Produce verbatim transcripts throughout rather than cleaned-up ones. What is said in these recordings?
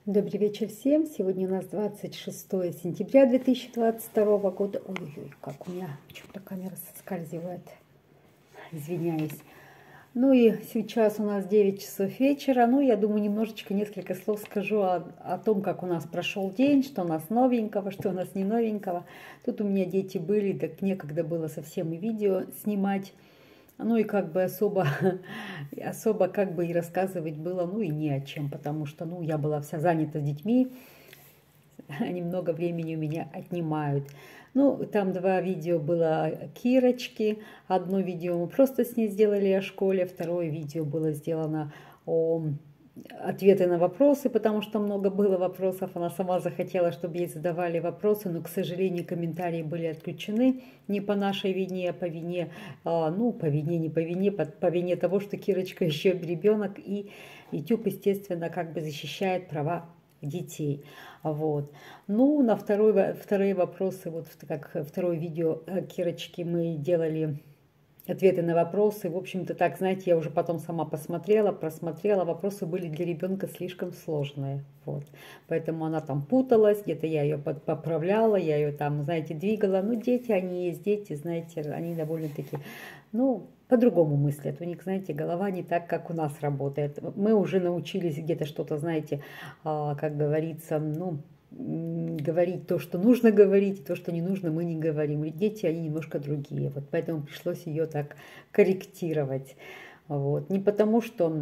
Добрый вечер всем. Сегодня у нас двадцать шестое сентября две тысячи двадцать второго года. Ой-ой, как у меня что-то камера соскальзывает. Извиняюсь. Ну и сейчас у нас девять часов вечера. Ну, я думаю, немножечко, несколько слов скажу о, о том, как у нас прошел день, что у нас новенького, что у нас не новенького. Тут у меня дети были, так некогда было совсем и видео снимать. Ну и как бы особо, особо как бы и рассказывать было, ну и не о чем, потому что, ну, я была вся занята с детьми, они много времени у меня отнимают. Ну, там два видео было Кирочки, одно видео мы просто с ней сделали о школе, второе видео было сделано о ответы на вопросы, потому что много было вопросов. Она сама захотела, чтобы ей задавали вопросы, но, к сожалению, комментарии были отключены не по нашей вине, а по вине, ну, по вине, не по вине, по, по вине того, что Кирочка еще ребенок, и YouTube, естественно, как бы защищает права детей. Вот. Ну, на второй, вторые вопросы, вот как второе видео Кирочки мы делали ответы на вопросы. В общем-то, так, знаете, я уже потом сама посмотрела, просмотрела. Вопросы были для ребенка слишком сложные. Вот. Поэтому она там путалась, где-то я ее поправляла, я ее там, знаете, двигала. Ну, дети, они есть дети, знаете, они довольно-таки, ну, по-другому мыслят. У них, знаете, голова не так, как у нас работает. Мы уже научились где-то что-то, знаете, как говорится, ну, говорить то, что нужно говорить, и то, что не нужно, мы не говорим. И дети, они немножко другие. Вот поэтому пришлось ее так корректировать. Вот. Не потому, что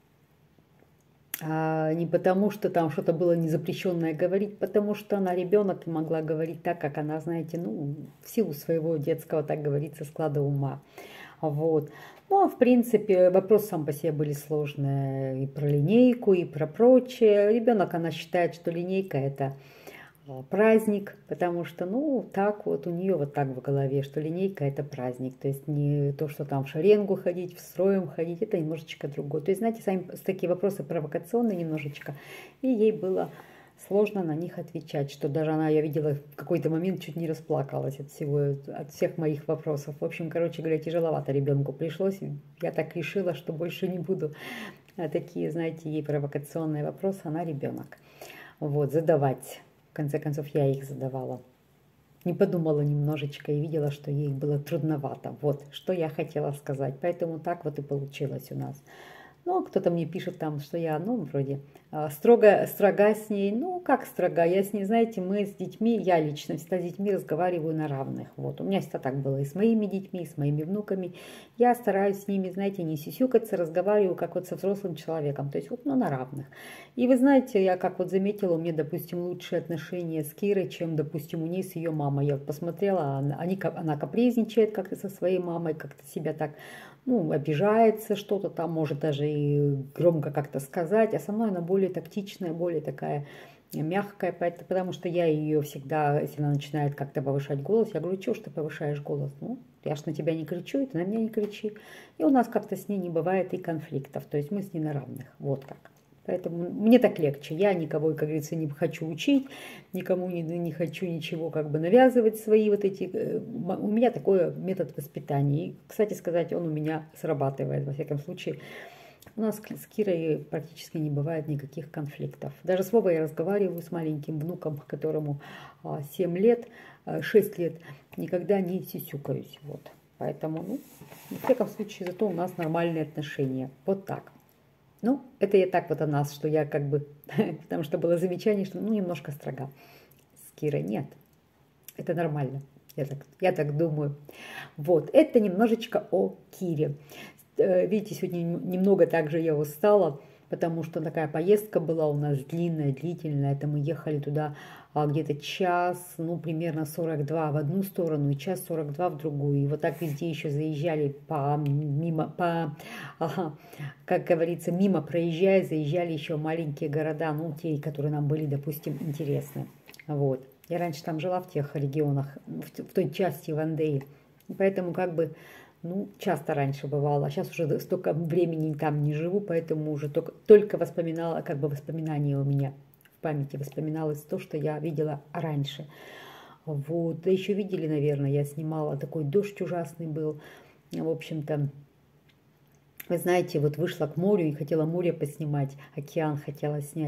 а, не потому, что там что-то было незапрещенное говорить, потому что она ребенок и могла говорить так, как она, знаете, ну, в силу своего детского, так говорится, склада ума. Вот. Ну, а в принципе, вопросы сам по себе были сложные и про линейку, и про прочее. Ребенок, она считает, что линейка – это праздник, потому что, ну, так вот у нее вот так в голове, что линейка – это праздник. То есть не то, что там в шеренгу ходить, в строем ходить, это немножечко другое. То есть, знаете, сами такие вопросы провокационные немножечко, и ей было сложно на них отвечать, что даже она, я видела, в какой-то момент чуть не расплакалась от всего, от всех моих вопросов. В общем, короче говоря, тяжеловато ребенку пришлось. Я так решила, что больше не буду такие, знаете, ей провокационные вопросы. Она ребенок. Вот, задавать. В конце концов, я их задавала. Не подумала немножечко и видела, что ей было трудновато. Вот, что я хотела сказать. Поэтому так вот и получилось у нас. Ну, кто-то мне пишет там, что я, ну, вроде строго, строга с ней. Ну, как строга? Я с ней, знаете, мы с детьми, я лично всегда с детьми разговариваю на равных. Вот, у меня всегда так было и с моими детьми, и с моими внуками. Я стараюсь с ними, знаете, не сюсюкаться, разговариваю как вот со взрослым человеком. То есть, вот, ну, на равных. И вы знаете, я как вот заметила, у меня, допустим, лучшие отношения с Кирой, чем, допустим, у нее с ее мамой. Я вот посмотрела, они, она капризничает как-то со своей мамой, как-то себя так... ну, обижается, что-то там, может даже и громко как-то сказать, а со мной она более тактичная, более такая мягкая, потому что я ее всегда, если она начинает как-то повышать голос, я говорю, что ж ты повышаешь голос? Ну, я ж на тебя не кричу, и ты на меня не кричи. И у нас как-то с ней не бывает и конфликтов, то есть мы с ней на равных, вот как. Поэтому мне так легче. Я никого, как говорится, не хочу учить, никому не, не хочу ничего как бы навязывать свои вот эти... У меня такой метод воспитания. И, кстати сказать, он у меня срабатывает, во всяком случае. У нас с Кирой практически не бывает никаких конфликтов. Даже с Вовой я разговариваю с маленьким внуком, которому семь лет, шесть лет, никогда не сисюкаюсь. Вот. Поэтому, ну, во всяком случае, зато у нас нормальные отношения. Вот так. Ну, это я так вот о нас, что я как бы, потому что было замечание, что ну немножко строга с Кирой. Нет, это нормально, я так, я так думаю. Вот, это немножечко о Кире. Видите, сегодня немного также я устала, потому что такая поездка была у нас длинная, длительная. Это мы ехали туда где-то час, ну, примерно сорок два в одну сторону и час сорок два в другую. И вот так везде еще заезжали по, мимо, по, ага, как говорится, мимо проезжая, заезжали еще маленькие города, ну, те, которые нам были, допустим, интересны. Вот. Я раньше там жила в тех регионах, в, в той части Вандеи. Поэтому как бы... Ну, часто раньше бывало, а сейчас уже столько времени там не живу, поэтому уже только, только воспоминала, как бы воспоминания у меня в памяти воспоминалось то, что я видела раньше. Вот, да еще видели, наверное, я снимала, такой дождь ужасный был, в общем-то, вы знаете, вот вышла к морю и хотела море поснимать, океан хотела снять,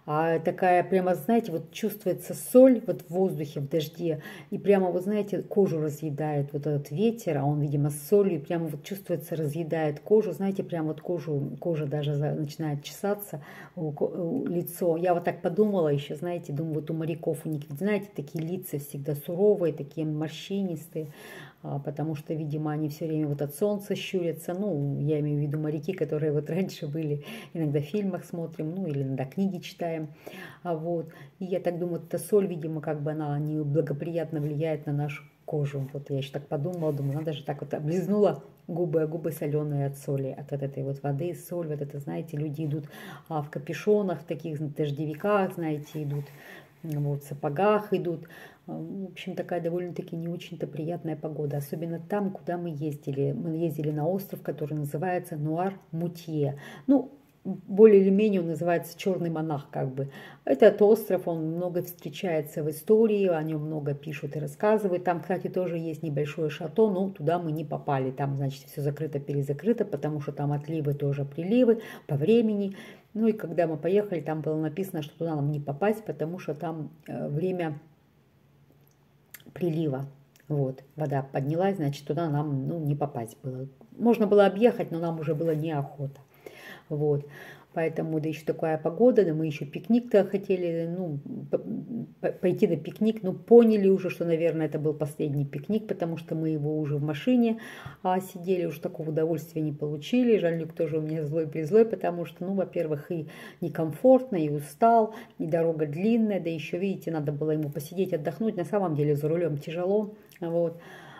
А такая прямо, знаете, вот чувствуется соль вот в воздухе, в дожде, и прямо, вот знаете, кожу разъедает вот этот ветер, а он, видимо, с солью, прямо вот чувствуется, разъедает кожу, знаете, прямо вот кожу, кожа даже начинает чесаться, лицо. Я вот так подумала еще, знаете, думаю, вот у моряков, у них, знаете, такие лица всегда суровые, такие морщинистые, потому что, видимо, они все время вот от солнца щурятся. Ну, я имею в виду моряки, которые вот раньше были, иногда в фильмах смотрим, ну, или иногда книги читаем. А вот. И я так думаю, эта соль, видимо, как бы она неблагоприятно влияет на нашу кожу. Вот я еще так подумала, думаю, надо же так вот облизнула губы, а губы соленые от соли, от вот этой вот воды, соль, вот это, знаете, люди идут а, в капюшонах, в таких дождевиках, знаете, идут, вот, в сапогах идут. В общем, такая довольно-таки не очень-то приятная погода, особенно там, куда мы ездили. Мы ездили на остров, который называется Нуар-Мутье. Ну, более или менее он называется Черный монах, как бы. Этот остров, он много встречается в истории, о нем много пишут и рассказывают. Там, кстати, тоже есть небольшое шато, но туда мы не попали. Там, значит, все закрыто-перезакрыто, потому что там отливы тоже приливы по времени. Ну и когда мы поехали, там было написано, что туда нам не попасть, потому что там время прилива. Вот, вода поднялась, значит, туда нам, ну, не попасть было. Можно было объехать, но нам уже было неохота. Вот, поэтому, да еще такая погода, да мы еще пикник-то хотели, ну, пойти на пикник, но поняли уже, что, наверное, это был последний пикник, потому что мы его уже в машине а, сидели, уже такого удовольствия не получили. Жан-Люк тоже у меня злой-призлой, потому что, ну, во-первых, и некомфортно, и устал, и дорога длинная, да еще, видите, надо было ему посидеть, отдохнуть. На самом деле за рулем тяжело, вот.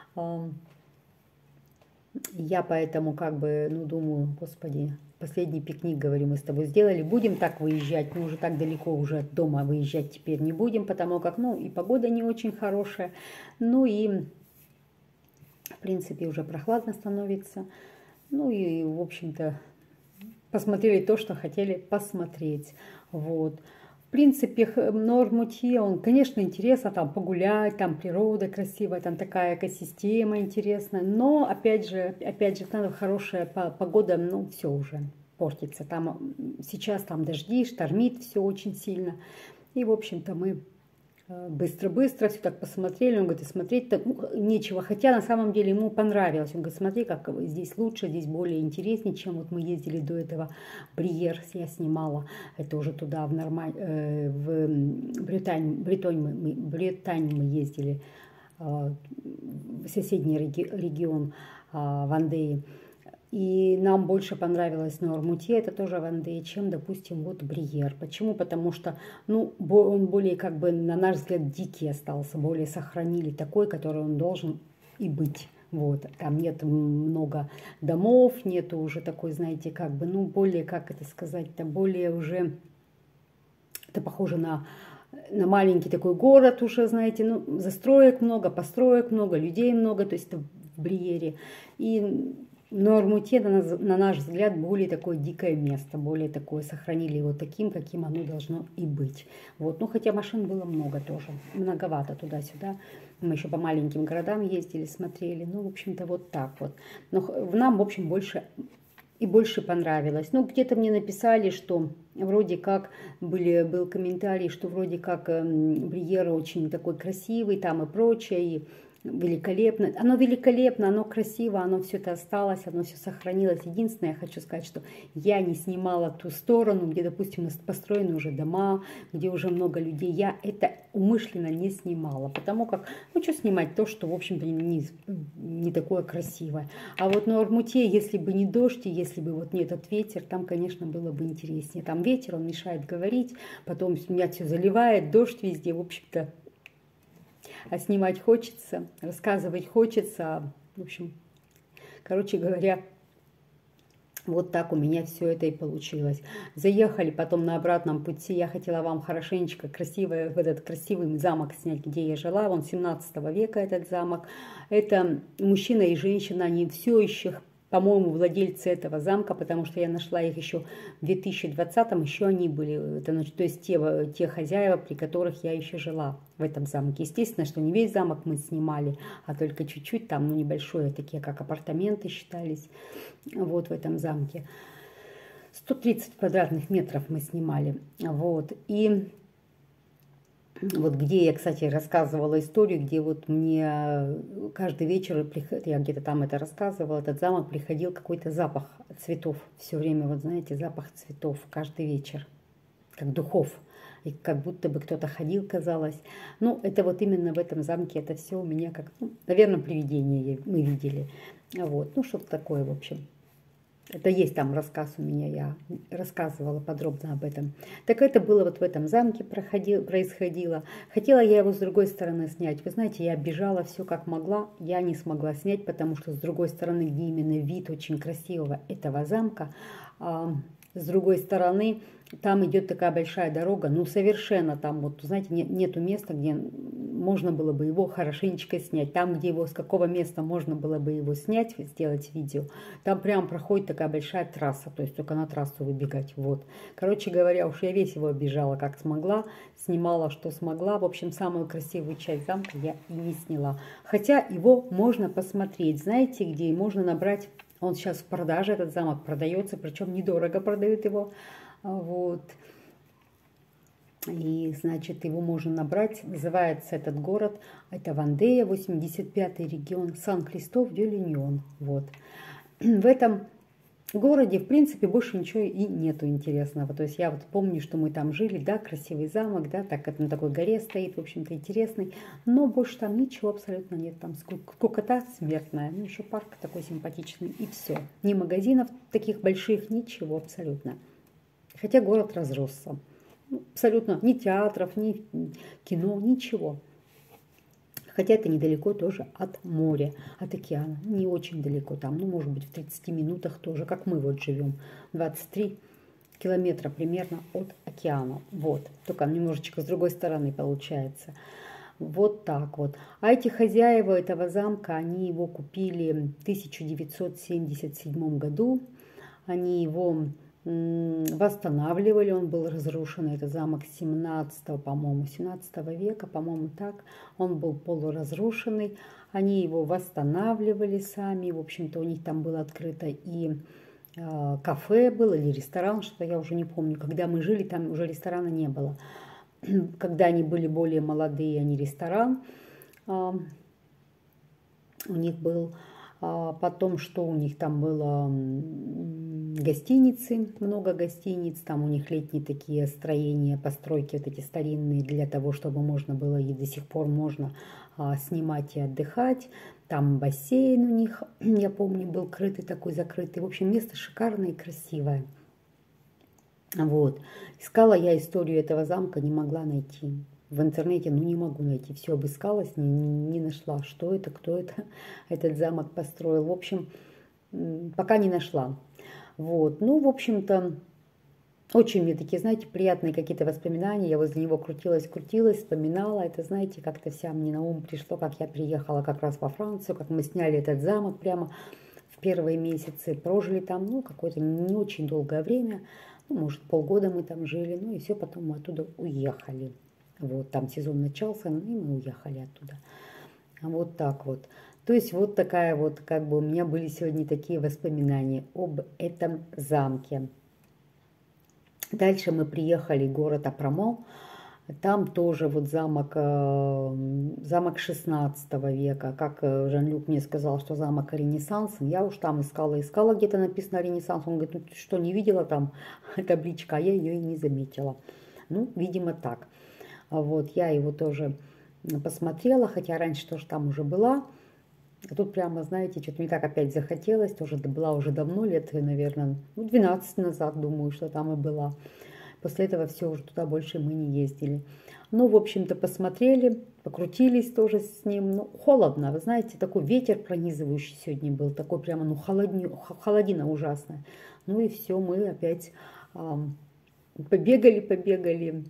Я поэтому как бы, ну, думаю, господи, последний пикник, говорю, мы с тобой сделали, будем так выезжать, мы уже так далеко уже от дома выезжать теперь не будем, потому как, ну, и погода не очень хорошая, ну, и, в принципе, уже прохладно становится, ну, и, в общем-то, посмотрели то, что хотели посмотреть, вот. В принципе, Нуар-Мутье, он, конечно, интересно там погулять, там природа красивая, там такая экосистема интересная, но, опять же, опять же, там хорошая погода, ну, все уже портится. Там сейчас там дожди, штормит все очень сильно. И, в общем-то, мы быстро-быстро все так посмотрели. Он говорит, и смотреть-то ну, нечего. Хотя на самом деле ему понравилось. Он говорит, смотри, как здесь лучше, здесь более интереснее, чем вот мы ездили до этого. Бриер я снимала. Это уже туда, в, Нормаль... э, в Британь... Британь, мы... Британь мы ездили, э, в соседний реги... регион э, Вандеи. И нам больше понравилось Нуар-Мутье, это тоже Вандея, чем, допустим, вот Бриер. Почему? Потому что, ну, он более, как бы, на наш взгляд, дикий остался, более сохранили такой, который он должен и быть. Вот, там нет много домов, нету уже такой, знаете, как бы, ну, более, как это сказать-то, более уже, это похоже на... на маленький такой город уже, знаете, ну, застроек много, построек много, людей много, то есть это в Бриере. И Нуар-Мутье, на наш взгляд, более такое дикое место, более такое, сохранили его таким, каким оно должно и быть. Вот. Ну, хотя машин было много тоже, многовато туда-сюда. Мы еще по маленьким городам ездили, смотрели, ну, в общем-то, вот так вот. Но нам, в общем, больше и больше понравилось. Ну, где-то мне написали, что вроде как были, был комментарий, что вроде как Бриер очень такой красивый там и прочее, и великолепно. Оно великолепно, оно красиво, оно все это осталось, оно все сохранилось. Единственное, я хочу сказать, что я не снимала ту сторону, где, допустим, построены уже дома, где уже много людей. Я это умышленно не снимала, потому как, ну, что снимать то, что, в общем-то, не, не такое красивое. А вот на Нуар-Мутье, если бы не дождь, и если бы вот не этот ветер, там, конечно, было бы интереснее. Там ветер, он мешает говорить, потом меня все заливает, дождь везде, в общем-то. А снимать хочется, рассказывать хочется. В общем, короче говоря, вот так у меня все это и получилось. Заехали потом на обратном пути. Я хотела вам хорошенечко красиво, в этот красивый замок снять, где я жила. Он семнадцатого века этот замок. Это мужчина и женщина, они все еще, по-моему, владельцы этого замка, потому что я нашла их еще в две тысячи двадцатом, еще они были, это, то есть те, те хозяева, при которых я еще жила в этом замке. Естественно, что не весь замок мы снимали, а только чуть-чуть, там, ну, небольшое, такие как апартаменты считались, вот в этом замке. сто тридцать квадратных метров мы снимали. Вот. И вот где я, кстати, рассказывала историю, где вот мне каждый вечер, я где-то там это рассказывала, этот замок приходил какой-то запах цветов. Все время, вот знаете, запах цветов каждый вечер, как духов. И как будто бы кто-то ходил, казалось. Ну, это вот именно в этом замке, это все у меня как, ну, наверное, привидение мы видели. Вот, ну, что-то такое, в общем. Это есть там рассказ у меня, я рассказывала подробно об этом. Так это было вот в этом замке проходило, происходило. Хотела я его с другой стороны снять. Вы знаете, я бежала все как могла, я не смогла снять, потому что с другой стороны, где именно вид очень красивого этого замка, а с другой стороны, там идет такая большая дорога, ну совершенно там вот, знаете, нет, нету места, где можно было бы его хорошенечко снять. Там, где его, с какого места можно было бы его снять, сделать видео, там прям проходит такая большая трасса, то есть только на трассу выбегать, вот. Короче говоря, уж я весь его оббежала как смогла, снимала, что смогла. В общем, самую красивую часть замка я и не сняла. Хотя его можно посмотреть, знаете, где можно набрать, он сейчас в продаже, этот замок продается, причем недорого продают его. Вот. И, значит, его можно набрать. Называется этот город, это Вандея, восемьдесят пятый регион, Сан-Кристоф-де-Люньон. Вот. В этом городе, в принципе, больше ничего и нету интересного. То есть я вот помню, что мы там жили, да, красивый замок, да, так как на такой горе стоит, в общем-то, интересный. Но больше там ничего абсолютно нет. Там скукота смертная, ну, еще парк такой симпатичный, и все. Ни магазинов таких больших, ничего абсолютно. Хотя город разросся. Абсолютно ни театров, ни кино, ничего. Хотя это недалеко тоже от моря, от океана. Не очень далеко там, ну, может быть, в тридцати минутах тоже, как мы вот живем. двадцать три километра примерно от океана. Вот, только немножечко с другой стороны получается. Вот так вот. А эти хозяева этого замка, они его купили в тысяча девятьсот семьдесят седьмом году. Они его восстанавливали, он был разрушен, этот замок семнадцатого, по-моему, семнадцатого века, по-моему, так, он был полуразрушенный, они его восстанавливали сами, в общем-то, у них там было открыто и э, кафе было, или ресторан, что я уже не помню, когда мы жили, там уже ресторана не было, когда они были более молодые, они ресторан, э, у них был, э, потом, что у них там было, гостиницы, много гостиниц, там у них летние такие строения, постройки вот эти старинные, для того, чтобы можно было, и до сих пор можно а, снимать и отдыхать. Там бассейн у них, я помню, был крытый такой, закрытый. В общем, место шикарное и красивое. Вот. Искала я историю этого замка, не могла найти. В интернете, ну, не могу найти. Все обыскалась, не, не нашла, что это, кто это, этот замок построил. В общем, пока не нашла. Вот, ну, в общем-то, очень мне такие, знаете, приятные какие-то воспоминания. Я возле него крутилась, крутилась, вспоминала. Это, знаете, как-то вся мне на ум пришло, как я приехала как раз во Францию, как мы сняли этот замок прямо в первые месяцы. Прожили там, ну, какое-то не очень долгое время. Ну, может, полгода мы там жили. Ну, и все, потом мы оттуда уехали. Вот, там сезон начался, ну, и мы уехали оттуда. Вот так вот. То есть вот такая вот, как бы у меня были сегодня такие воспоминания об этом замке. Дальше мы приехали в город Апромон. Там тоже вот замок, замок шестнадцатого века. Как Жан-Люк мне сказал, что замок Ренессанс. Я уж там искала, искала, где-то написано Ренессанс. Он говорит, ну ты что, не видела там табличка? А я ее и не заметила. Ну, видимо, так. Вот, я его тоже посмотрела, хотя раньше тоже там уже была. А тут прямо, знаете, что-то мне так опять захотелось, тоже была уже давно, лет, наверное, ну, двенадцать назад, думаю, что там и была. После этого все, уже туда больше мы не ездили. Ну, в общем-то, посмотрели, покрутились тоже с ним. Ну, холодно, вы знаете, такой ветер пронизывающий сегодня был, такой прямо, ну, холодни, холодина ужасная. Ну и все, мы опять эм, побегали, побегали.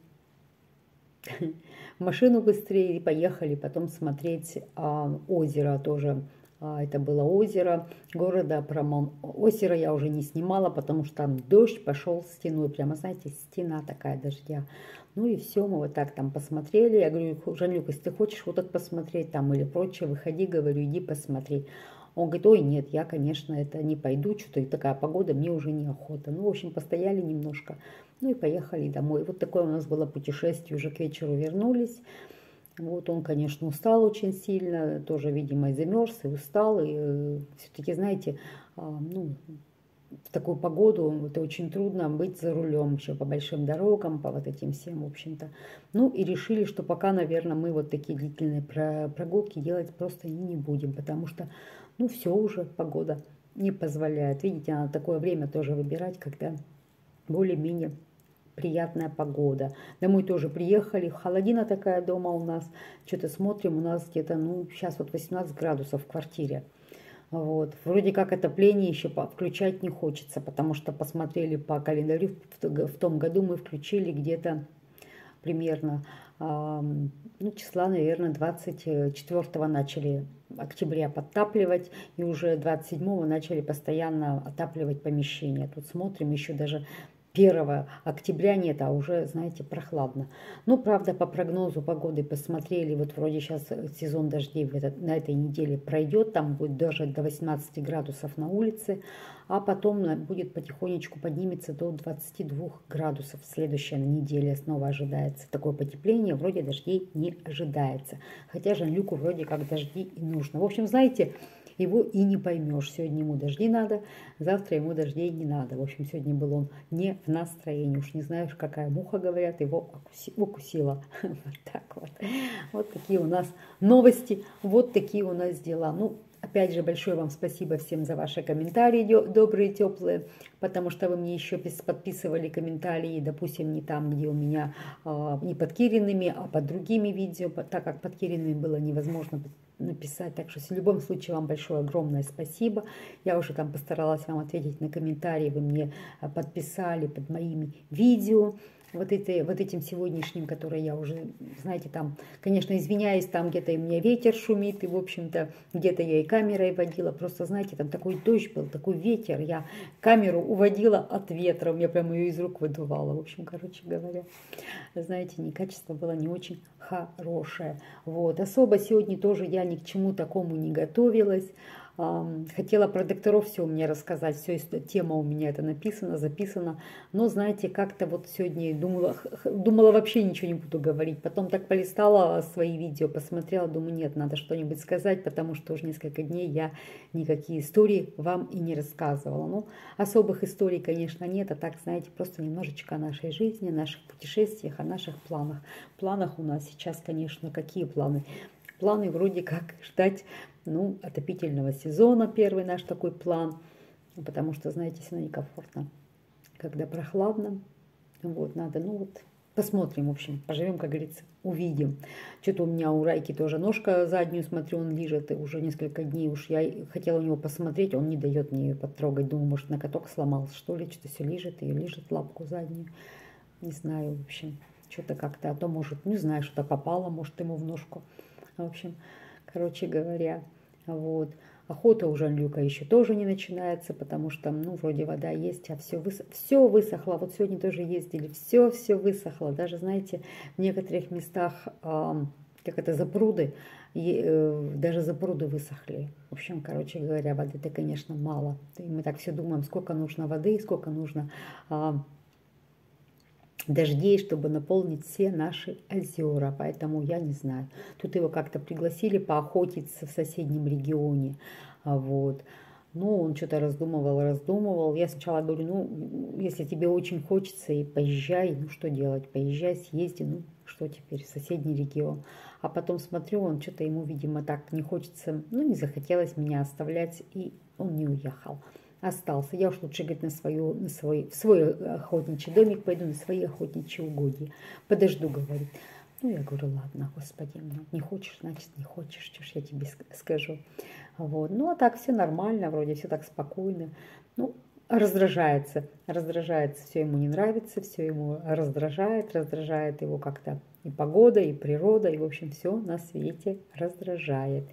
Машину быстрее и поехали потом смотреть а, озеро тоже. А, это было озеро города Апромон. Озеро я уже не снимала, потому что там дождь пошел стеной. Прямо, знаете, стена такая дождя. Ну и все, мы вот так там посмотрели. Я говорю, Жан-Люк, если ты хочешь вот это посмотреть там или прочее, выходи, говорю, иди посмотри. Он говорит, ой, нет, я, конечно, это не пойду, что-то и такая погода, мне уже неохота. Ну, в общем, постояли немножко, ну и поехали домой. Вот такое у нас было путешествие, уже к вечеру вернулись. Вот он, конечно, устал очень сильно, тоже, видимо, и замерз, и устал, и э, все-таки, знаете, э, ну, в такую погоду это очень трудно быть за рулем еще по большим дорогам, по вот этим всем, в общем-то. Ну и решили, что пока, наверное, мы вот такие длительные прогулки делать просто и не будем, потому что, ну, все уже, погода не позволяет. Видите, надо такое время тоже выбирать, когда более-менее приятная погода. Домой тоже приехали, холодина такая дома у нас. Что-то смотрим, у нас где-то, ну, сейчас вот восемнадцать градусов в квартире. Вот. Вроде как отопление еще включать не хочется, потому что посмотрели по календарю, в том году мы включили где-то примерно, ну, числа, наверное, двадцать четвёртого начали октября подтапливать, и уже двадцать седьмого начали постоянно отапливать помещение. Тут смотрим, еще даже первого октября нет, а уже, знаете, прохладно. Ну, правда, по прогнозу погоды посмотрели, вот вроде сейчас сезон дождей в этот, на этой неделе пройдет, там будет даже до восемнадцати градусов на улице, а потом будет потихонечку поднимется до двадцати двух градусов. Следующая неделя снова ожидается такое потепление, вроде дождей не ожидается. Хотя Жан-Люку вроде как дожди и нужно. В общем, знаете, его и не поймешь. Сегодня ему дожди надо, завтра ему дождей не надо. В общем, сегодня был он не в настроении. Уж не знаешь, какая муха, говорят, его укусила. Вот так вот. Вот такие у нас новости, вот такие у нас дела. Ну, опять же, большое вам спасибо всем за ваши комментарии добрые, теплые, потому что вы мне еще подписывали комментарии, допустим, не там, где у меня не под Кириными, а под другими видео, так как под Кириными было невозможно написать. Так что в любом случае вам большое огромное спасибо. Я уже там постаралась вам ответить на комментарии. Вы мне подписали под моими видео. Вот, это, вот этим сегодняшним, который я уже, знаете, там, конечно, извиняюсь, там где-то у меня ветер шумит, и, в общем-то, где-то я и камерой водила. Просто, знаете, там такой дождь был, такой ветер. Я камеру уводила от ветра, у меня прямо ее из рук выдувало. В общем, короче говоря, знаете, не, качество было не очень хорошее. Вот. Особо сегодня тоже я ни к чему такому не готовилась. Хотела про докторов все мне рассказать, все, тема у меня это написана, записана, но, знаете, как-то вот сегодня думала, думала вообще ничего не буду говорить, потом так полистала свои видео, посмотрела, думаю, нет, надо что-нибудь сказать, потому что уже несколько дней я никакие истории вам и не рассказывала. Ну, особых историй, конечно, нет, а так, знаете, просто немножечко о нашей жизни, о наших путешествиях, о наших планах. В планах у нас сейчас, конечно, какие планы? Планы вроде как ждать, ну, отопительного сезона, первый наш такой план, потому что, знаете, все равно некомфортно, когда прохладно, вот, надо, ну, вот, посмотрим, в общем, поживем, как говорится, увидим. Что-то у меня у Райки тоже ножка заднюю, смотрю, он лежит, и уже несколько дней уж я хотела у него посмотреть, он не дает мне ее потрогать, думаю, может, на каток сломался, что ли, что-то все лежит, и лежит лапку заднюю, не знаю, в общем, что-то как-то, а то, может, не знаю, что-то попало, может, ему в ножку. В общем, короче говоря, вот. Охота у Жан-Люка еще тоже не начинается, потому что, ну, вроде вода есть, а все, выс... все высохло. Вот сегодня тоже ездили, все-все высохло. Даже, знаете, в некоторых местах, э, как это, запруды, э, даже запруды высохли. В общем, короче говоря, воды-то, конечно, мало. И мы так все думаем, сколько нужно воды, сколько нужно... Э, дождей, чтобы наполнить все наши озера. Поэтому я не знаю. Тут его как-то пригласили поохотиться в соседнем регионе. Вот. Ну, он что-то раздумывал, раздумывал. Я сначала говорю, ну, если тебе очень хочется, и поезжай. Ну, что делать? Поезжай, съезди. Ну, что теперь? Соседний регион. А потом смотрю, он что-то ему, видимо, так не хочется. Ну, не захотелось меня оставлять, и он не уехал. Остался. Я уж лучше, говорит, на, свою, на свой, в свой охотничий домик пойду, на свои охотничьи угодья. Подожду, говорит. Ну, я говорю, ладно, господи, ну, не хочешь, значит, не хочешь, что ж я тебе скажу. Вот. Ну, а так все нормально, вроде все так спокойно. Ну, раздражается, раздражается, все ему не нравится, все ему раздражает, раздражает его как-то и погода, и природа, и, в общем, все на свете раздражает.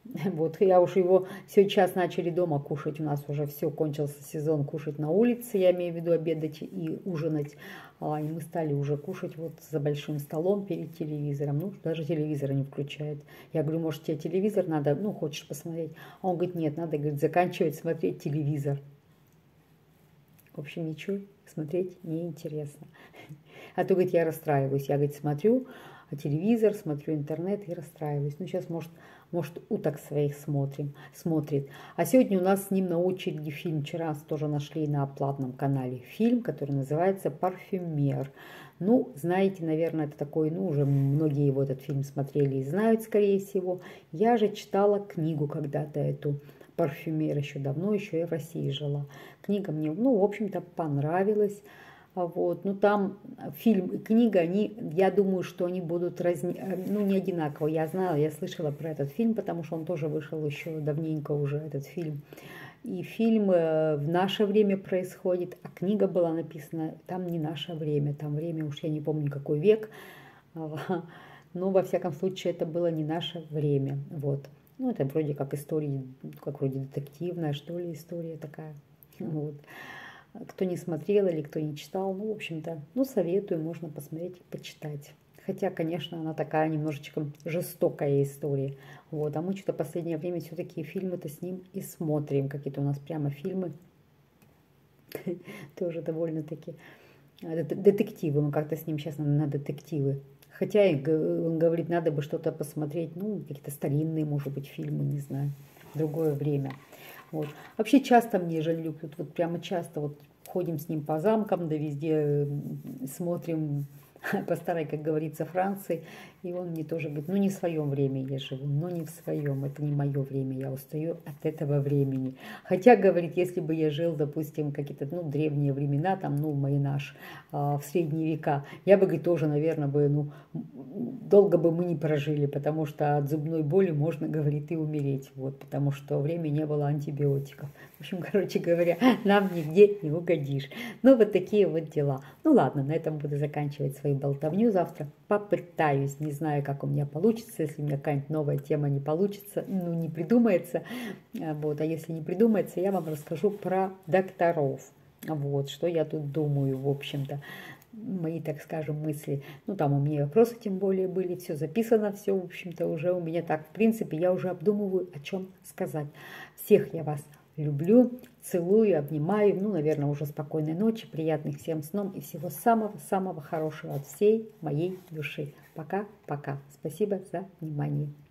Вот, я уж его сейчас начали дома кушать. У нас уже все, кончился сезон кушать на улице, я имею в виду обедать и ужинать. А, и мы стали уже кушать вот за большим столом перед телевизором. Ну, даже телевизора не включает. Я говорю, может, тебе телевизор надо, ну, хочешь посмотреть? А он говорит, нет, надо, говорит, заканчивать смотреть телевизор. В общем, ничего смотреть неинтересно. А то, говорит, я расстраиваюсь. Я, говорит, смотрю телевизор, смотрю интернет и расстраиваюсь. Ну, сейчас, может, может уток своих смотрим, смотрит. А сегодня у нас с ним на очереди фильм. Вчера тоже нашли на платном канале фильм, который называется «Парфюмер». Ну, знаете, наверное, это такой, ну, уже многие его этот фильм смотрели и знают, скорее всего. Я же читала книгу когда-то эту «Парфюмер» еще давно, еще я в России жила. Книга мне, ну, в общем-то, понравилась. Вот. Ну, там фильм и книга, они, я думаю, что они будут разни... ну, не одинаково. Я знала, я слышала про этот фильм, потому что он тоже вышел еще давненько уже, этот фильм. И фильм в наше время происходит, а книга была написана, там не наше время, там время, уж я не помню, какой век. Но, во всяком случае, это было не наше время. Вот. Ну, это вроде как история, как вроде детективная, что ли, история такая. Вот. Кто не смотрел или кто не читал, ну, в общем-то, ну, советую, можно посмотреть, почитать. Хотя, конечно, она такая немножечко жестокая история. Вот. А мы что-то в последнее время все-таки фильмы-то с ним и смотрим. Какие-то у нас прямо фильмы. Тоже довольно-таки детективы. Мы как-то с ним сейчас на детективы. Хотя он говорит, надо бы что-то посмотреть, ну, какие-то старинные, может быть, фильмы, не знаю, в другое время. Вот. Вообще часто мне Жень любит, вот прямо часто вот ходим с ним по замкам, да везде смотрим по старой, как говорится, Франции. И он мне тоже говорит, ну не в своем времени я живу, но не в своем, это не мое время, я устаю от этого времени. Хотя, говорит, если бы я жил, допустим, какие-то, ну, древние времена, там, ну, мои наш, в средние века, я бы, говорит, тоже, наверное, бы, ну, долго бы мы не прожили, потому что от зубной боли можно, говорит, и умереть, вот, потому что время не было антибиотиков. В общем, короче говоря, нам нигде не угодишь. Ну, вот такие вот дела. Ну, ладно, на этом буду заканчивать свою болтовню. Завтра попытаюсь, не знаю, как у меня получится, если у меня какая-нибудь новая тема не получится, ну, не придумается. Вот, а если не придумается, я вам расскажу про докторов. Вот, что я тут думаю, в общем-то. Мои, так скажем, мысли. Ну, там у меня вопросы тем более были, все записано, все, в общем-то, уже у меня так. В принципе, я уже обдумываю, о чем сказать. Всех я вас люблю, целую, обнимаю. Ну, наверное, уже спокойной ночи, приятных всем снов и всего самого-самого хорошего от всей моей души. Пока-пока. Спасибо за внимание.